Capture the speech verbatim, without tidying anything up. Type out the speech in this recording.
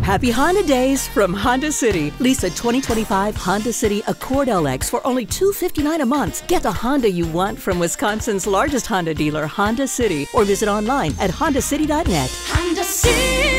Happy Honda Days from Honda City. Lease a twenty twenty-five Honda City Accord L X for only two hundred fifty-nine dollars a month. Get the Honda you want from Wisconsin's largest Honda dealer, Honda City, or visit online at honda city dot net. Honda City.